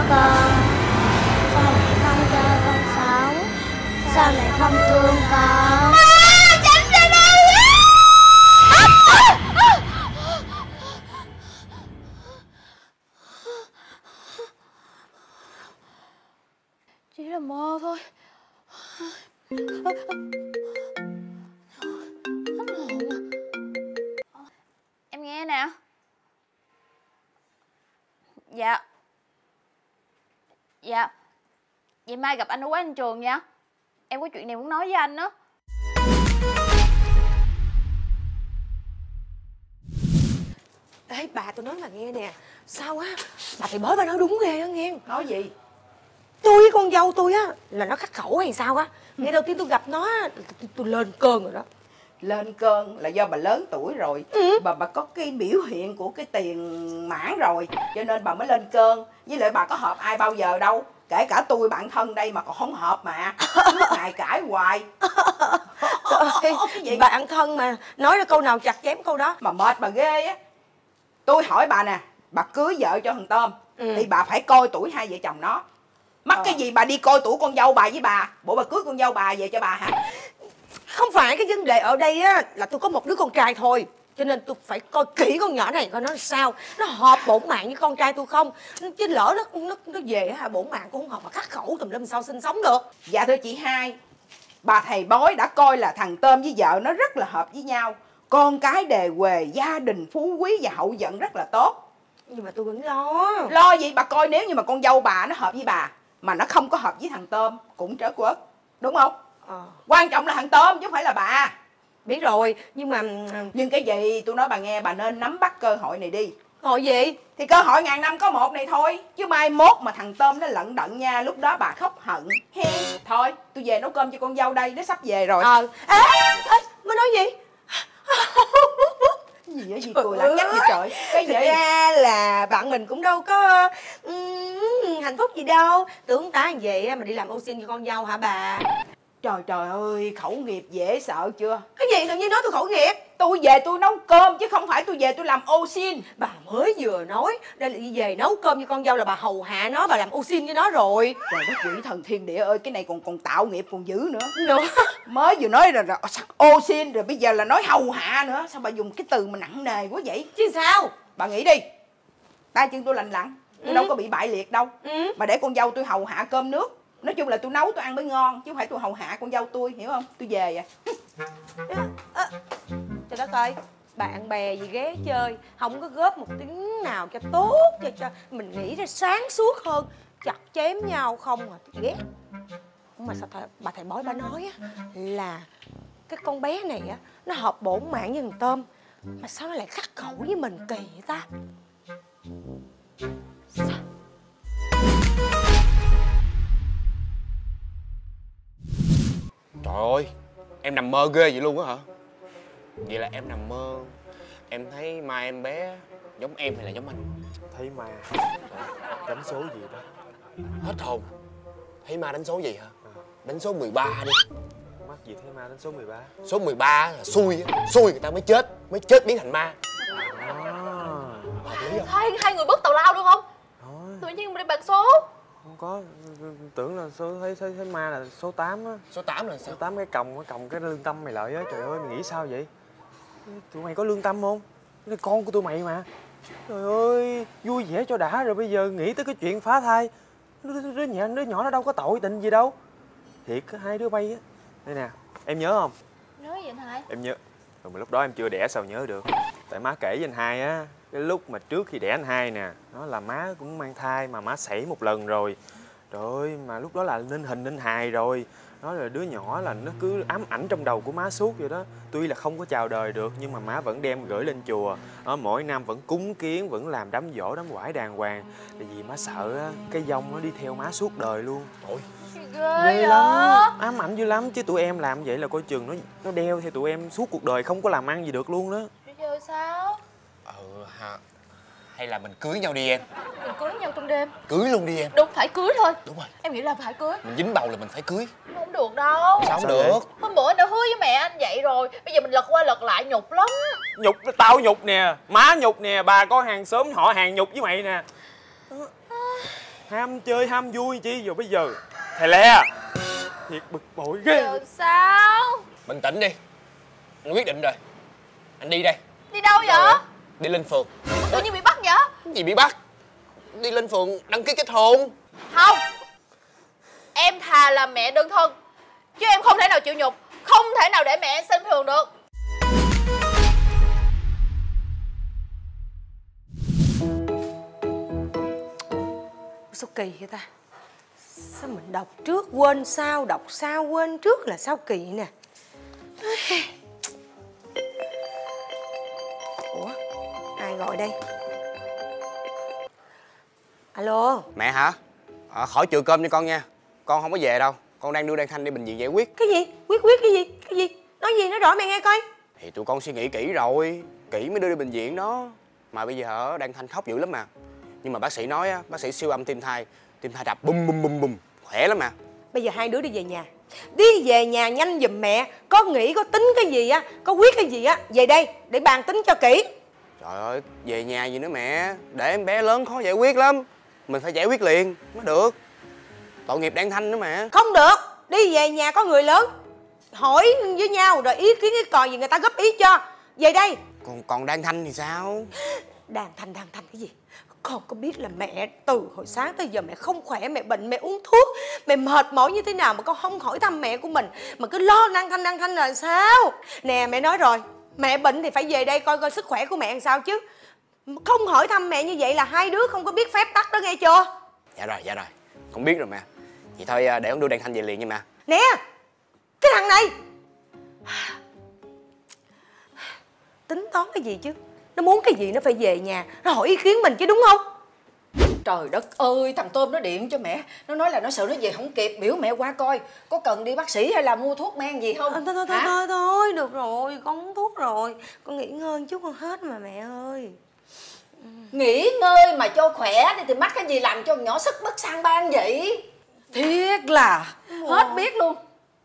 con? Sao mẹ không cho con sống? Sao mẹ không thương con? Tránh ra đây! Chỉ là mơ thôi. Em nghe nè. Dạ. Dạ. Vậy mai gặp anh ở quán anh Trường nha. Em có chuyện này muốn nói với anh á. Ê bà, tôi nói là nghe nè. Sao á, bà thầy bói bà nói đúng ghê á nghe. Nói gì? Tôi với con dâu tôi á là nó khắc khẩu hay sao á. Ngày đầu tiên tôi gặp nó á, tôi lên cơn rồi đó. Lên cơn là do bà lớn tuổi rồi. Bà có cái biểu hiện của cái tiền mãn rồi, cho nên bà mới lên cơn. Với lại bà có hợp ai bao giờ đâu. Kể cả tôi bạn thân đây mà còn không hợp mà. Suốt ngày cãi hoài. Cái gì? Bạn thân mà nói ra câu nào chặt chém câu đó. Mà mệt bà ghê á. Tôi hỏi bà nè, bà cưới vợ cho thằng Tôm thì bà phải coi tuổi hai vợ chồng nó. Mắc cái gì bà đi coi tuổi con dâu bà với bà? Bộ bà cưới con dâu bà về cho bà hả? Không phải, cái vấn đề ở đây á là tôi có một đứa con trai thôi, cho nên tôi phải coi kỹ con nhỏ này coi nó sao, nó hợp bổn mạng với con trai tôi không. Chứ lỡ nó về hả, bổn mạng cũng không hợp mà khắc khẩu tùm lum sao sinh sống được. Dạ thưa chị hai, bà thầy bói đã coi là thằng Tôm với vợ nó rất là hợp với nhau. Con cái đề huề, gia đình phú quý và hậu vận rất là tốt. Nhưng mà tôi vẫn lo. Lo gì? Bà coi nếu như mà con dâu bà nó hợp với bà mà nó không có hợp với thằng Tôm cũng trớ quớt, đúng không? Quan trọng là thằng Tôm chứ không phải là bà. Biết rồi, nhưng mà... Nhưng cái gì tôi nói bà nghe, bà nên nắm bắt cơ hội này đi. Cơ hội gì? Thì cơ hội ngàn năm có một này thôi. Chứ mai mốt mà thằng Tôm nó lận đận nha, lúc đó bà khóc hận. Thôi tôi về nấu cơm cho con dâu đây, nó sắp về rồi. Ê, mới nói gì? Gì vậy, gì cười lãng nhách vậy trời? Cái Thực gì? ra là bạn mình cũng đâu có hạnh phúc gì đâu. Tưởng tá như vậy mà đi làm ô xin cho con dâu hả bà? Trời trời ơi, khẩu nghiệp dễ sợ chưa? Cái gì tự nhiên nói tôi khẩu nghiệp? Tôi về tôi nấu cơm chứ không phải tôi về tôi làm ô xin. Bà mới vừa nói đây là đi về nấu cơm cho con dâu là bà hầu hạ nó, bà làm ô xin với nó rồi. Trời đất quỷ thần thiên địa ơi, cái này còn tạo nghiệp còn dữ nữa. Nữa. Mới vừa nói là ô xin rồi bây giờ là nói hầu hạ nữa. Sao bà dùng cái từ mà nặng nề quá vậy? Chứ sao? Bà nghĩ đi, tay chân tôi lành lặn, tôi đâu có bị bại liệt đâu. Mà để con dâu tôi hầu hạ cơm nước. Nói chung là tôi nấu tôi ăn mới ngon, chứ không phải tôi hầu hạ con dâu tôi, hiểu không? Tôi về à. Trời đất ơi, bạn bè gì ghé chơi không có góp một tiếng nào cho tốt, cho mình nghĩ ra sáng suốt hơn, chặt chém nhau không à, tôi ghét. Mà sao bà thầy bói bà nói á là cái con bé này á nó hợp bổn mạng với thằng Tôm, mà sao nó lại khắc khẩu với mình kỳ vậy ta? Sao? Trời ơi, em nằm mơ ghê vậy luôn á hả? Vậy là em nằm mơ, em thấy mai em bé giống em hay là giống anh? Thấy ma. Đánh số gì đó? Hết hồn. Thấy ma đánh số gì hả? Đánh số 13 đi. Mắc gì thấy ma đánh số 13? Số 13 là xui á, xui người ta mới chết biến thành ma. Hợp lý không? Hai người bước tào lao được không? Tự nhiên mà đi bàn số. Không có, tưởng là số thấy ma là số 8 á. Số 8 là sao? Số 8 cái còng cái lương tâm mày lợi á. Trời ơi, mày nghĩ sao vậy? Tụi mày có lương tâm không? Cái con của tụi mày mà. Trời ơi, vui vẻ cho đã rồi bây giờ nghĩ tới cái chuyện phá thai. Đứa nhỏ nó đâu có tội tình gì đâu. Thiệt, hai đứa bay á. Đây nè, em nhớ không? Nhớ gì anh Hai? Em nhớ. Rồi mà lúc đó em chưa đẻ sao nhớ được. Tại má kể với anh Hai á, cái lúc mà trước khi đẻ anh Hai nè, nó là má cũng mang thai mà má sảy một lần rồi. Trời ơi, mà lúc đó là nên hình nên hài rồi. Nói là đứa nhỏ là nó cứ ám ảnh trong đầu của má suốt vậy đó. Tuy là không có chào đời được nhưng mà má vẫn đem gửi lên chùa. Mỗi năm vẫn cúng kiến, vẫn làm đám giỗ đám quải đàng hoàng. Tại vì má sợ á, cái vong nó đi theo má suốt đời luôn. Ôi, ghê lắm, ám ảnh dữ lắm. Chứ tụi em làm vậy là coi chừng nó đeo theo tụi em suốt cuộc đời, không có làm ăn gì được luôn đó. Bây giờ sao? Ha. Hay là mình cưới nhau đi em. Mình cưới nhau trong đêm. Cưới luôn đi em. Đúng, phải cưới thôi. Đúng rồi. Em nghĩ là phải cưới. Mình dính bầu là mình phải cưới. Không được đâu. Sao không được? Hôm bữa anh đã hứa với mẹ anh vậy rồi. Bây giờ mình lật qua lật lại nhục lắm. Nhục, tao nhục nè, má nhục nè, bà có hàng xóm họ hàng nhục với mày nè. ham chơi ham vui chi rồi bây giờ. Thầy Le, thiệt bực bội ghê. Giờ sao? Bình tĩnh đi. Anh quyết định rồi. Anh đi đây. Đi đâu vậy? Đi lên phường. Tự nhiên bị bắt vậy? Gì bị bắt? Đi lên phường đăng ký kết hôn. Không. Em thà là mẹ đơn thân, chứ em không thể nào chịu nhục, không thể nào để mẹ sinh thường được. Sao kỳ vậy ta? Sao mình đọc trước quên sau, đọc sau quên trước là sao kỳ nè. Ủa, ai gọi đây? Alo. Mẹ hả? Khỏi chừa cơm cho con nha. Con không có về đâu. Con đang đưa Đan Thanh đi bệnh viện giải quyết. Cái gì? Quyết cái gì? Cái gì? Nói rõ mẹ nghe coi. Thì tụi con suy nghĩ kỹ rồi. Kỹ mới đưa đi bệnh viện đó. Mà bây giờ Đan Thanh khóc dữ lắm mà. Nhưng mà bác sĩ nói á, bác sĩ siêu âm tim thai đập bum bum bum bum, khỏe lắm mà. Bây giờ hai đứa đi về nhà. Đi về nhà nhanh giùm mẹ. Có nghĩ có tính cái gì á, có quyết cái gì á, về đây để bàn tính cho kỹ. Trời ơi, về nhà gì nữa mẹ. Để em bé lớn khó giải quyết lắm. Mình phải giải quyết liền mới được. Tội nghiệp Đan Thanh nữa mà. Không được. Đi về nhà có người lớn hỏi với nhau rồi ý kiến cái cò gì người ta góp ý cho. Về đây. Còn Đan Thanh thì sao? Đan Thanh cái gì? Con có biết là mẹ từ hồi sáng tới giờ mẹ không khỏe, mẹ bệnh, mẹ uống thuốc, mẹ mệt mỏi như thế nào mà con không hỏi thăm mẹ của mình, mà cứ lo Đan Thanh là sao? Nè mẹ nói rồi, mẹ bệnh thì phải về đây coi sức khỏe của mẹ làm sao chứ. Không hỏi thăm mẹ như vậy là hai đứa không có biết phép tắc đó nghe chưa? Dạ rồi, con biết rồi mẹ. Vậy thôi để con đưa Đan Thanh về liền nha mẹ. Nè, cái thằng này tính toán cái gì chứ? Nó muốn cái gì nó phải về nhà, nó hỏi ý kiến mình chứ đúng không? Trời đất ơi, thằng Tôm nó điện cho mẹ. Nó nói là nó sợ nó về không kịp, biểu mẹ qua coi có cần đi bác sĩ hay là mua thuốc men gì không. Thôi, được rồi, con uống thuốc rồi. Con nghỉ ngơi chút con hết mà mẹ ơi. Nghỉ ngơi mà cho khỏe thì mắc cái gì làm cho nhỏ sức bất sang ban vậy? Thiệt là hết biết luôn.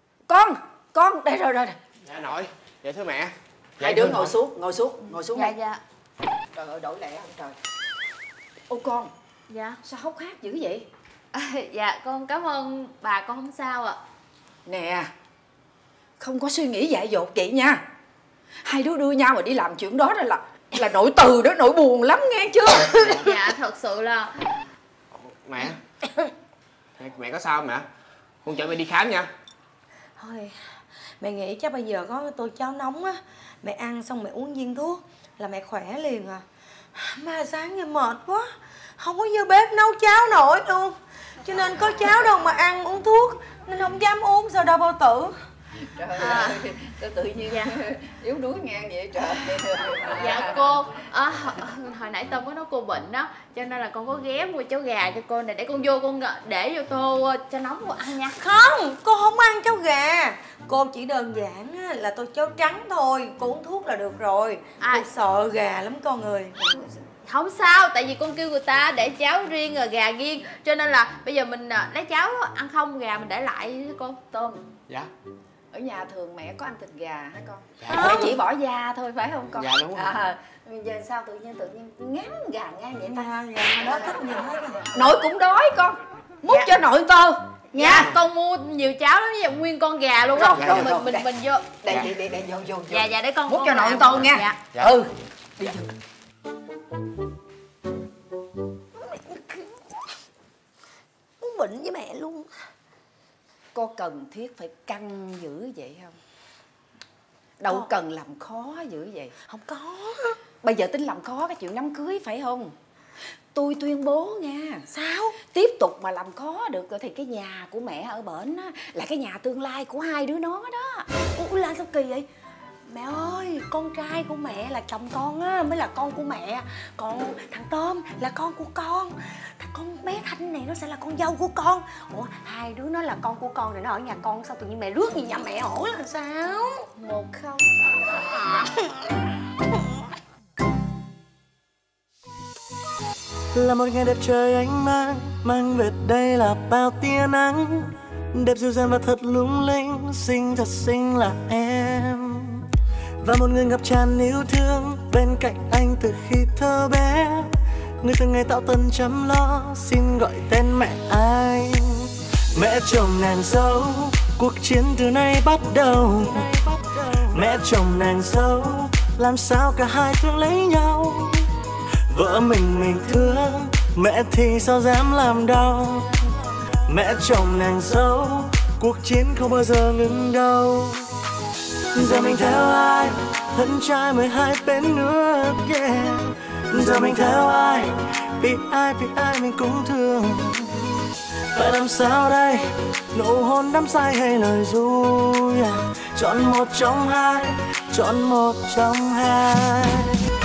Con, đây rồi. Dạ nội, dạ thưa mẹ. Hai đứa ngồi xuống đây. Dạ. Trời ơi, đổi lẹ không trời. Ô con, Dạ. sao hốc hác dữ vậy? Dạ con cảm ơn bà, con không sao ạ. Nè, không có suy nghĩ dại dột vậy nha. Hai đứa đưa nhau mà đi làm chuyện đó là nỗi từ đó, nỗi buồn lắm nghe chưa? Dạ thật sự là Mẹ Mẹ có sao không mẹ? Con chở mẹ đi khám nha. Thôi, mẹ nghĩ chắc bây giờ có tô cháo nóng á, mẹ ăn xong mẹ uống viên thuốc là mẹ khỏe liền à. Mà sáng giờ mệt quá, không có vô bếp nấu cháo nổi luôn. Cho nên có cháo đâu mà ăn, uống thuốc nên không dám uống, sao đau bao tử. Trời ơi, tự nhiên yếu đuối ngang vậy trời. dạ cô hồi nãy Tâm có nói cô bệnh đó, cho nên là con có ghé mua cháo gà cho cô này, để con vô con để vô tô cho nóng cô ăn nha. Không, cô không ăn cháo gà. Cô chỉ đơn giản là tô cháo trắng thôi, cô uống thuốc là được rồi. Cô sợ gà lắm con ơi. Không sao, tại vì con kêu người ta để cháo riêng rồi gà riêng, cho nên là bây giờ mình lấy cháo ăn không, gà mình để lại với cô. Tôm, Dạ. ở nhà thường mẹ có ăn thịt gà hả con? Dạ. Mẹ chỉ bỏ da thôi phải không con? Dạ đúng rồi. Giờ sao tự nhiên ngán gà ngang vậy ta? Gà đó thích nhiều hết rồi. Nội cũng đói con, múc cho nội tô nha. Con mua nhiều cháo lắm, bây giờ nguyên con gà luôn đó. Rồi mình vô. Để vô. Dạ để con múc cho nội tô nha. Dạ. Ừ. Đi vô. Muốn bệnh với mẹ luôn. Có cần thiết phải căng dữ vậy không? Đâu cần làm khó dữ vậy. Không có. Bây giờ tính làm khó cái chuyện đám cưới phải không? Tôi tuyên bố nha. Sao? Tiếp tục mà làm khó được thì cái nhà của mẹ ở bển á là cái nhà tương lai của hai đứa nó đó. Ủa là sao kỳ vậy? Mẹ ơi, con trai của mẹ là chồng con á, mới là con của mẹ. Còn thằng Tôm là con của con. Thằng con bé Thanh này nó sẽ là con dâu của con. Ủa, hai đứa nó là con của con rồi nó ở nhà con, sao tự nhiên mẹ rước gì nhà mẹ hỏi là sao? 1-0. Là một ngày đẹp trời ánh mang về đây là bao tia nắng, đẹp dịu dàng và thật lung linh, xinh thật xinh là em. Và một người ngập tràn yêu thương bên cạnh anh từ khi thơ bé. người từng ngày tạo tần chăm lo, xin gọi tên mẹ anh. Mẹ chồng nàng dâu, cuộc chiến từ nay bắt đầu. Mẹ chồng nàng dâu, làm sao cả hai thương lấy nhau. Vợ mình thương, mẹ thì sao dám làm đau. Mẹ chồng nàng dâu, cuộc chiến không bao giờ ngừng đâu. Giờ mình theo ai, thân trai 12 bên nước, yeah. Giờ mình theo ai, vì ai mình cũng thương. Phải làm sao đây, nụ hôn đắm say hay lời ru, yeah. Chọn một trong hai, chọn một trong hai.